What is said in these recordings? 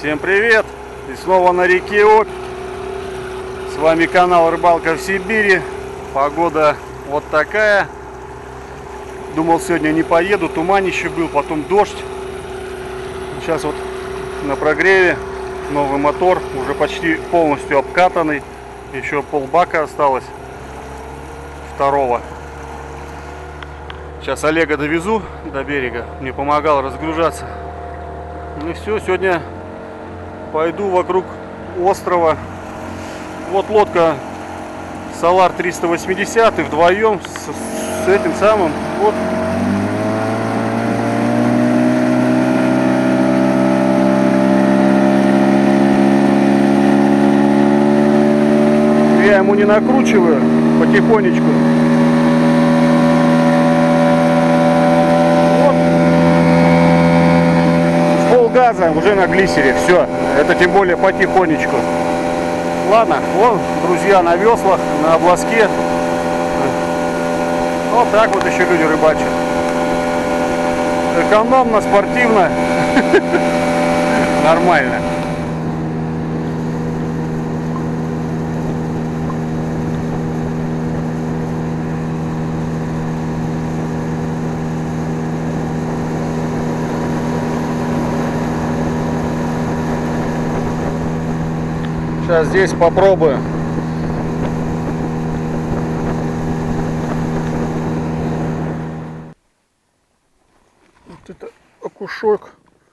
Всем привет! И снова на реке Обь. С вами канал Рыбалка в Сибири. Погода вот такая. Думал, сегодня не поеду, туманище был, потом дождь. Сейчас вот на прогреве новый мотор, уже почти полностью обкатанный. Еще полбака осталось второго. Сейчас Олега довезу до берега, мне помогал разгружаться. Ну и все, сегодня пойду вокруг острова. Вот лодка Solar 380 вдвоем с этим самым. Вот. Я ему не накручиваю, потихонечку. Вот. С полгаза уже на глиссере. Все. Это тем более потихонечку. Ладно, вон друзья на веслах, на обласке. Вот так вот еще люди рыбачат. Экономно, спортивно. Нормально. Сейчас здесь попробую. Вот это окушок.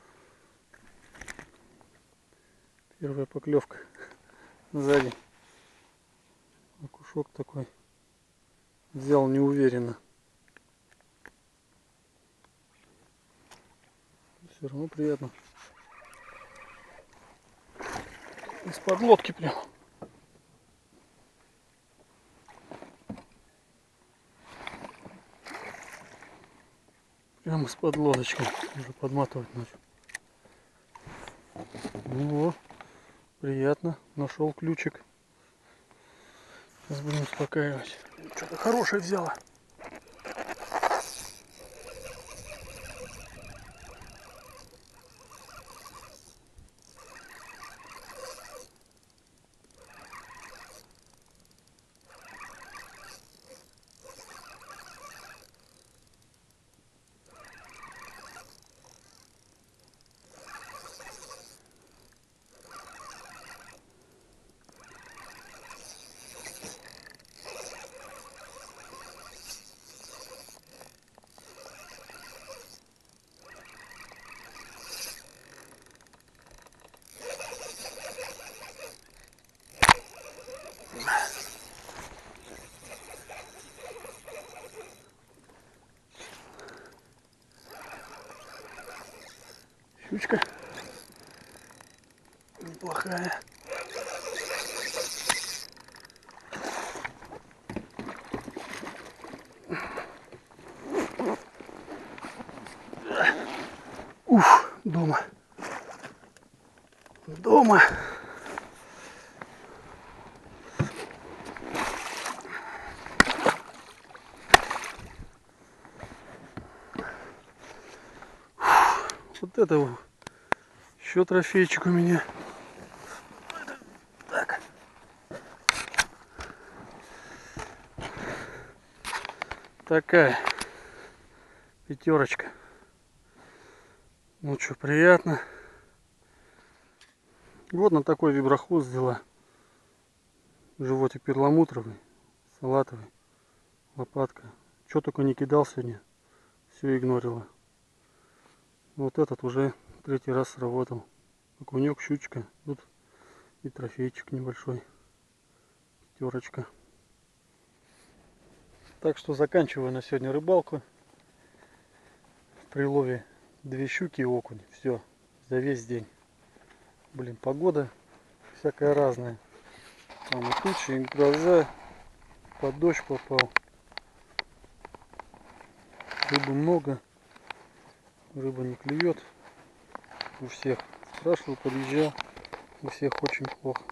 Первая поклевка сзади. Окушок такой. Взял неуверенно. Все равно приятно. Из-под лодки прям. Прямо из-под лодочки. Уже подматывать начал. Ну, приятно. Нашел ключик. Сейчас будем успокаивать. Что-то хорошее взяла. Щучка неплохая. Уф, дома. Дома. Вот это еще трофейчик у меня. Так. Такая пятерочка. Ну что, приятно. Вот на такой виброхвост взяла. Животик перламутровый, салатовый, лопатка. Что только не кидал сегодня, все игнорила. Вот этот уже третий раз сработал. Окунек, щучка, тут и трофейчик небольшой. Пятерочка. Так что заканчиваю на сегодня рыбалку. В прилове 2 щуки и окунь. Все, за весь день. Блин, погода всякая разная. Там и тучи, и гроза. Под дождь попал. Рыбы много. Рыба не клюет. У всех. Спрашивал, подъезжал. У всех очень плохо.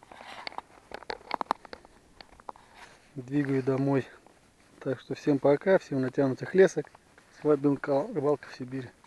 Двигаю домой. Так что всем пока. Всем натянутых лесок. С вами был Рыбалка в Сибири.